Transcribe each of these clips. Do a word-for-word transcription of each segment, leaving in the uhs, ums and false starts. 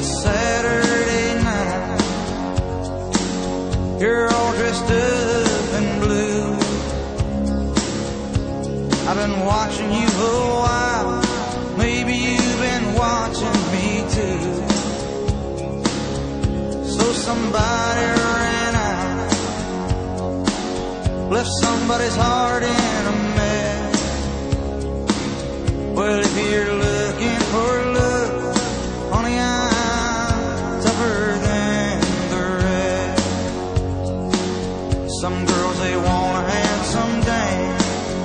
it's Saturday night. You're all dressed up in blue. I've been watching you a while. Maybe you've been watching me too. So somebody ran out, left somebody's heart in a mess. Well, if you're looking for love, honey, I'm tougher than the rest. Some girls, they want a handsome dame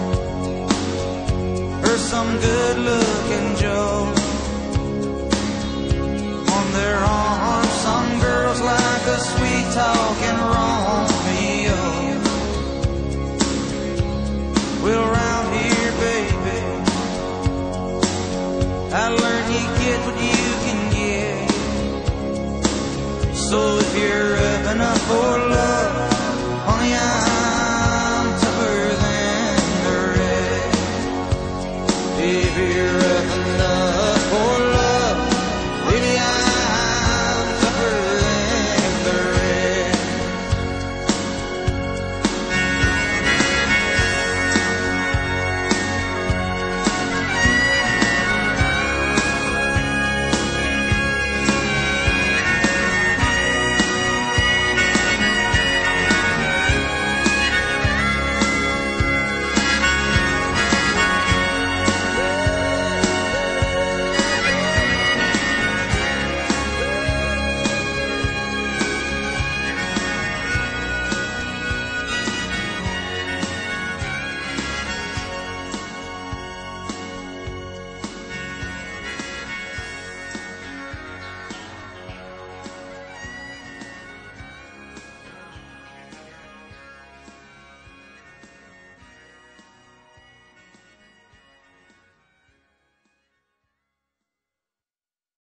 or some good-looking Joe on their arms. Some girls like a sweet-talking Romeo. Well, around here, baby, I learned you get what you can get. So if you're up enough for love, honey, I'm tougher than the rest. If you're